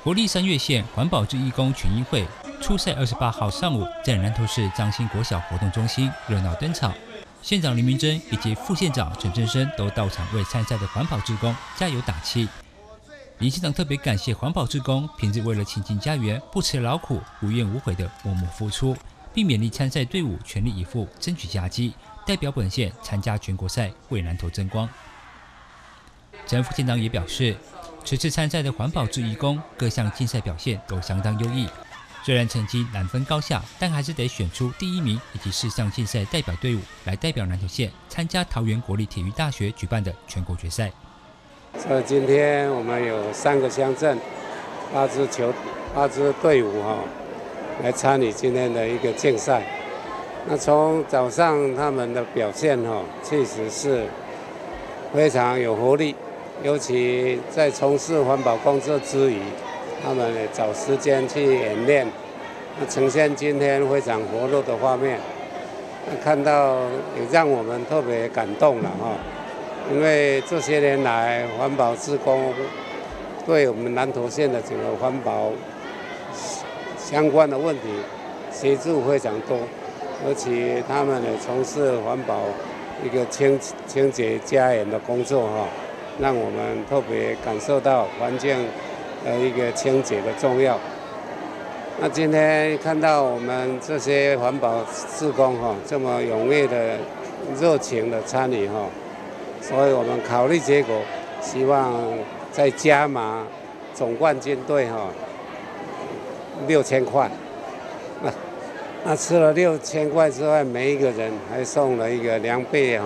国立三月县环保志义工群益会初赛28号上午在南投市彰兴国小活动中心热闹登场，县长林明珍以及副县长陈振生都到场为参赛的环保志工加油打气。林县长特别感谢环保志工平日为了亲近家园不辞劳苦、无怨无悔的默默付出，并勉励参赛队伍全力以赴争取佳绩，代表本县参加全国赛为南投争光。陈副县长也表示，此次参赛的环保志义工各项竞赛表现都相当优异，虽然成绩难分高下，但还是得选出第1名以及4项竞赛代表队伍来代表南投县参加桃园国立体育大学举办的全国决赛。 所以今天我们有3个乡镇8支队伍来参与今天的一个竞赛。那从早上他们的表现确实是非常有活力，尤其在从事环保工作之余，他们也找时间去演练，呈现今天非常活络的画面。看到也让我们特别感动了因为这些年来环保志工对我们南投县的整个环保相关的问题协助非常多，而且他们也从事环保一个清洁家园的工作让我们特别感受到环境的一个清洁的重要。那今天看到我们这些环保志工这么踊跃的热情的参与所以我们考虑结果，希望再加码总冠军队6000块。那吃了6000块之外，每一个人还送了一个凉被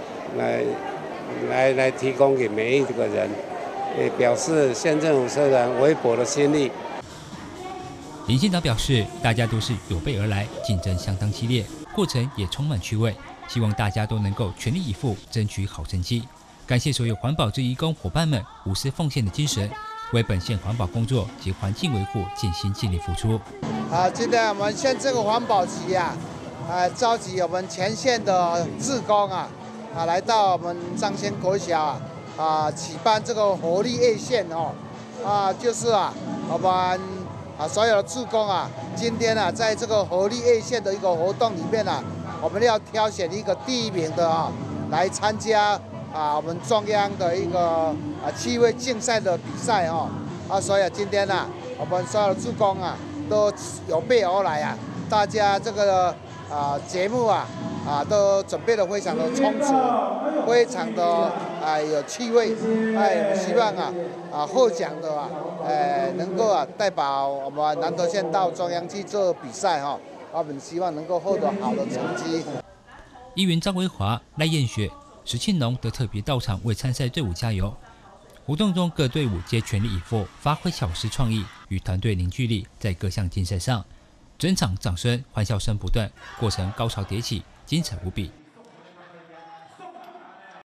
来提供给每一个人，也表示县政府虽然微薄的心力。 林县长表示，大家都是有备而来，竞争相当激烈，过程也充满趣味。希望大家都能够全力以赴，争取好成绩。感谢所有环保志义工伙伴们无私奉献的精神，为本县环保工作及环境维护尽心尽力付出。 今天我们县这个环保局召集我们全县的志工来到我们彰兴国小举办这个活力夜线就是我们所有的志工今天在这个活力夜线的一个活动里面我们要挑选一个第1名的来参加我们中央的一个趣味竞赛的比赛所以今天我们所有的志工都有备而来大家这个节目都准备得非常的充足，非常的有趣味。希望获奖的能够代表我们南投县到中央去做比赛我们希望能够获得好的成绩。 议员张维华、赖燕雪、石庆农都特别到场为参赛队伍加油。活动中各队伍皆全力以赴，发挥巧思创意与团队凝聚力，在各项竞赛上，整场掌声、欢笑声不断，过程高潮迭起，精彩无比。